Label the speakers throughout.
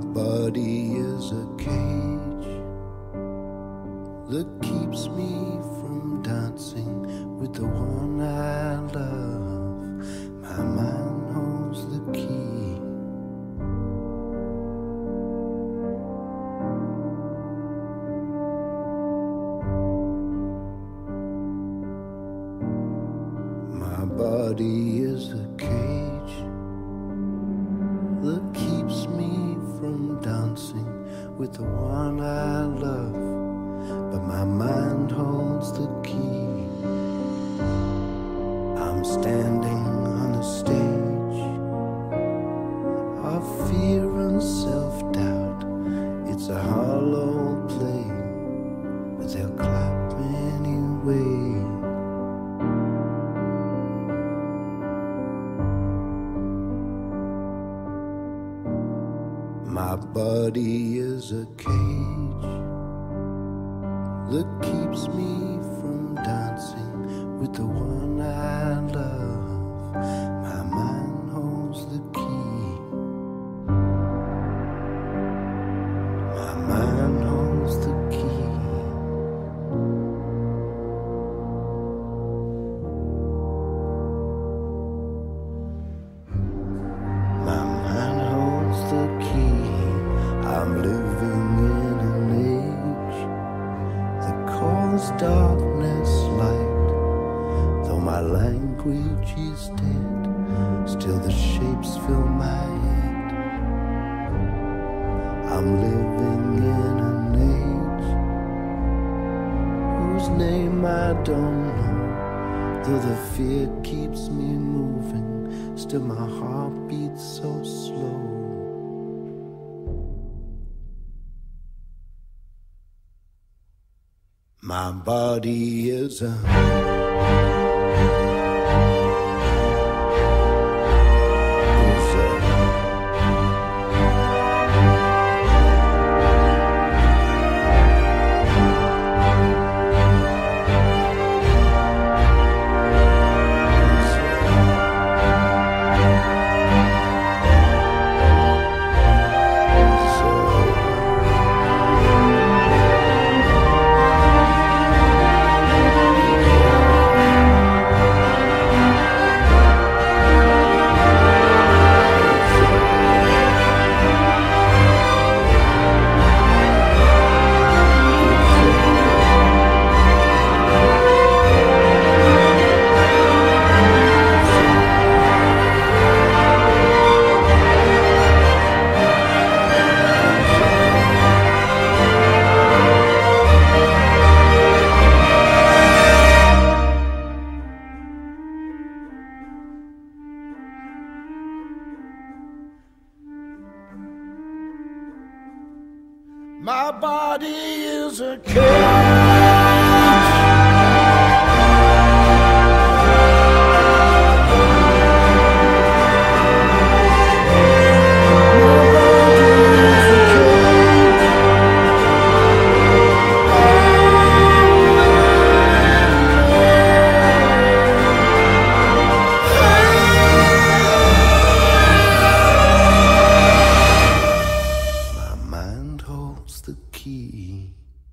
Speaker 1: body is a cage that keeps me from dancing with the one I love. My mind holds the key. My body is a cage that keeps me from dancing with the one I love, but my mind holds the key. I'm standing on the stage of fear and self-doubt. It's a hollow play, but they'll clap anyway. My body is a cage that keeps me from dancing with the one I love. My mind holds the key. My mind holds the key. My mind holds the key. I'm living in an age that calls darkness light. Though my language is dead, still the shapes fill my head. I'm living in an age whose name I don't know. Though the fear keeps me moving, still my heart beats so slow. My body is a my body is a cage. The key.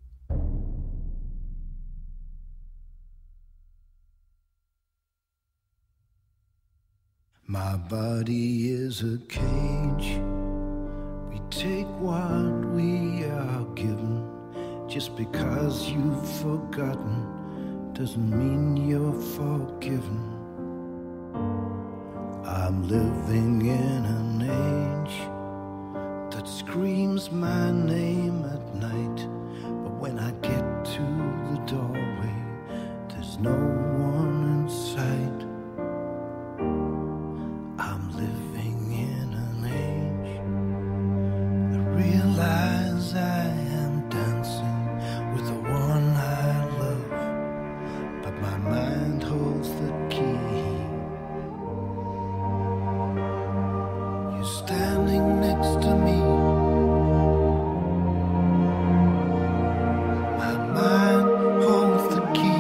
Speaker 1: My body is a cage. We take what we are given. Just because you've forgotten doesn't mean you're forgiven. I'm living in an age that screams my name at night, but when I get to the doorway, there's no one in sight. I'm living in an age that realize I am dancing with the one I love, but my mind holds the key. You're standing next to me. My mind holds the key.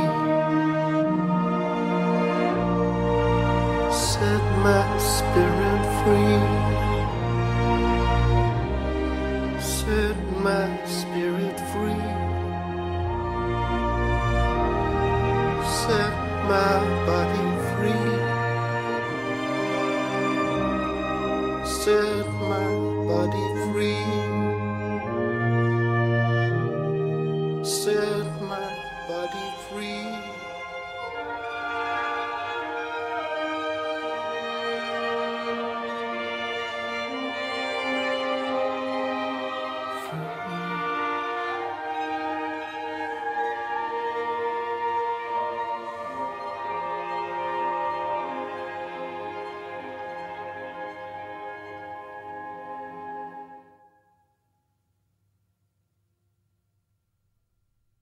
Speaker 1: Set my spirit free. my body free. Set my body